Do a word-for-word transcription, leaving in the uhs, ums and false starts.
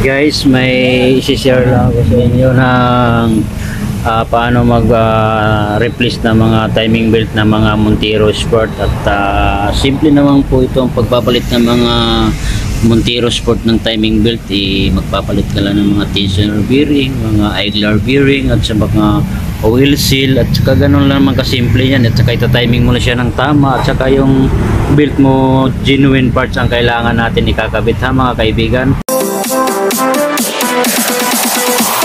Guys, may isi-share lang ako sa inyo ng uh, paano mag uh, replace ng mga timing belt ng mga Montero Sport. At uh, simple naman po ito ang pagpapalit ng mga Montero Sport ng timing belt. Eh, magpapalit ka lang ng mga tensioner bearing, mga idler bearing, at sa mga oil seal, at saka ganun lang naman kasimple yan. At saka ito timing mo na siya ng tama, at saka yung belt mo genuine parts ang kailangan natin ikakabit, ha mga kaibigan.